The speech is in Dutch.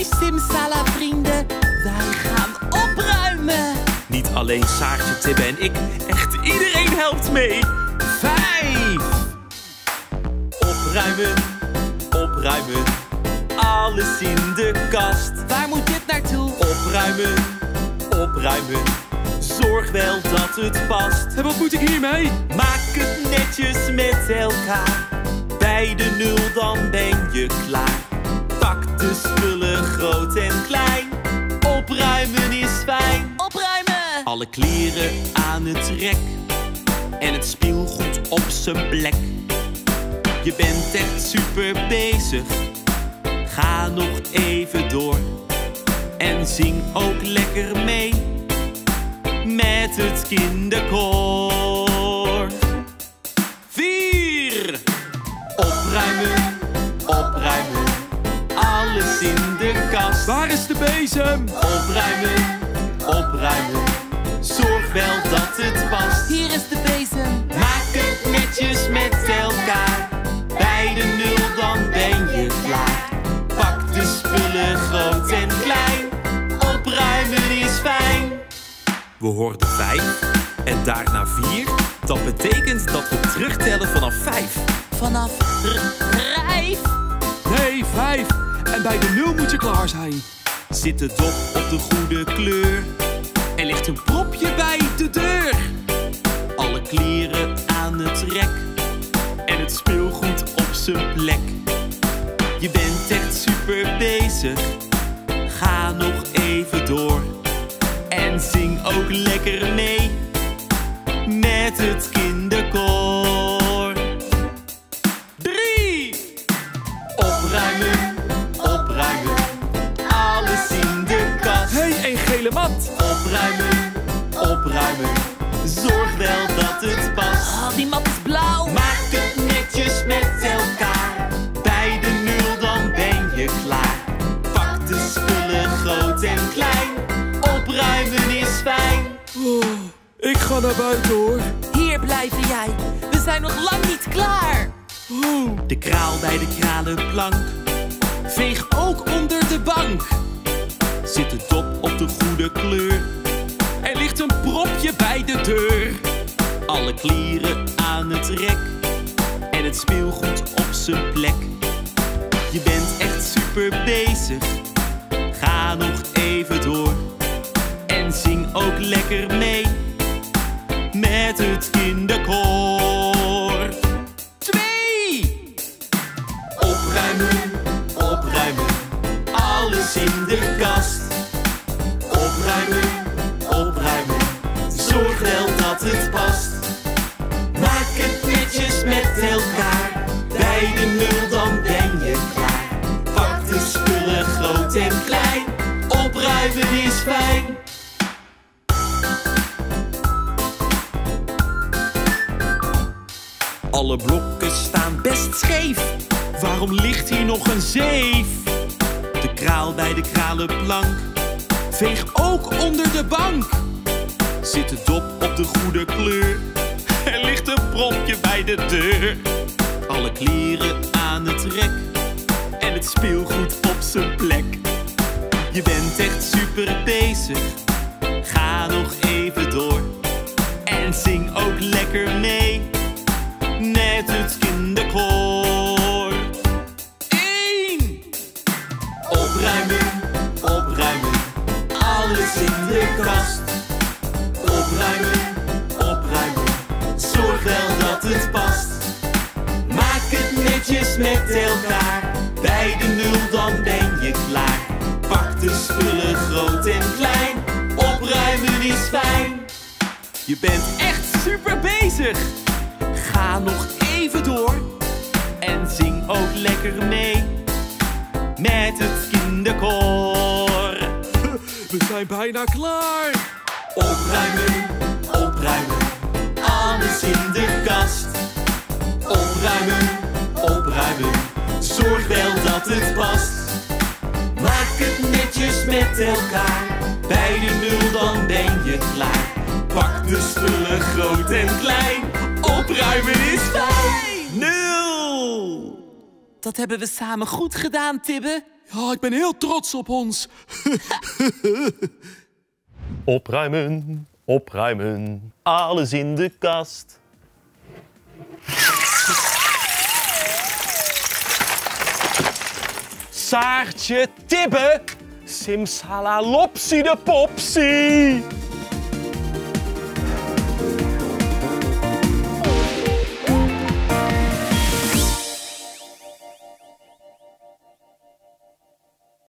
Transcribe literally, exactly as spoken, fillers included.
Simsala vrienden, wij gaan opruimen. Niet alleen Saartje, Tibbe en ik, echt iedereen helpt mee. Vijf! Opruimen, opruimen, alles in de kast. Waar moet dit naartoe? Opruimen, opruimen, zorg wel dat het past. En wat moet ik hiermee? Maak het netjes met elkaar. Bij de nul dan ben je klaar. Pak de spullen groot en klein. Opruimen is fijn. Opruimen! Alle kleren aan het rek. En het speelgoed op zijn plek. Je bent echt super bezig. Ga nog even door. En zing ook lekker mee. Met het kinderkoor. Vier! Opruimen, opruimen, alles in de kast. Waar is de bezem? Opruimen, opruimen, zorg wel dat het past. Hier is de bezem. Maak het netjes met elkaar. Bij de nul dan ben je klaar. Pak de spullen groot en klein. Opruimen is fijn. We hoorden vijf en daarna vier. Dat betekent dat we terugtellen vanaf vijf. Vanaf vijf. Nee, vijf. En bij de nul moet je klaar zijn. Zit de dop op de goede kleur. Er ligt een propje bij de deur. Alle kleren aan het rek. En het speelgoed op zijn plek. Je bent echt super bezig. Ga nog even door. En zing ook lekker mee. Met het kinderkoor. Drie! Opruimen, opruimen, alles in de kast. Hé, hey, een gele mat. Opruimen, opruimen, zorg wel dat het past. Oh, die mat is blauw. Maak het netjes met elkaar. Bij de nul dan ben je klaar. Pak de spullen groot en klein. Opruimen is fijn. Oh, ik ga naar buiten hoor. Hier blijven jij. We zijn nog lang niet klaar. Oh. De kraal bij de kralenplank. Veeg ook onder de bank. Zit de dop op de goede kleur. Er ligt een propje bij de deur. Alle klieren aan het rek. En het speelgoed op zijn plek. Je bent echt super bezig. Ga nog even door. En zing ook lekker mee. Met het kinderkoor. Twee! Opruimen, opruimen, alles in de kast. Opruimen, opruimen, zorg wel dat het past. Maak het netjes met elkaar. Bij de nul dan ben je klaar. Pak de spullen groot en klein. Opruimen is fijn. Alle blokken staan best scheef. Waarom ligt hier nog een zeef? De kraal bij de kralenplank. Veeg ook onder de bank. Zit de dop op de goede kleur. Er ligt een propje bij de deur. Alle kleren aan het rek. En het speelgoed op zijn plek. Je bent echt super bezig. Ga nog even door. En zing ook lekker mee. Met het kinderkoor. Eén! Opruimen, opruimen, alles in de kast. Opruimen, opruimen, zorg wel dat het past. Maak het netjes met elkaar. Bij de nul dan ben je klaar. Pak de spullen groot en klein. Opruimen is fijn. Je bent echt super bezig. Ga nog even door. En zing ook lekker mee. Met het kinderkoor. We zijn bijna klaar. Opruimen, opruimen, alles in de kast. Opruimen, opruimen, zorg wel dat het past. Maak het netjes met elkaar. Bij de nul dan ben je klaar. Pak de spullen groot en klein. Opruimen is fijn. Nul! Dat hebben we samen goed gedaan, Tibbe. Ja, ik ben heel trots op ons. Opruimen, opruimen, alles in de kast. Saartje, Tibbe, simsalalopsie de popsie.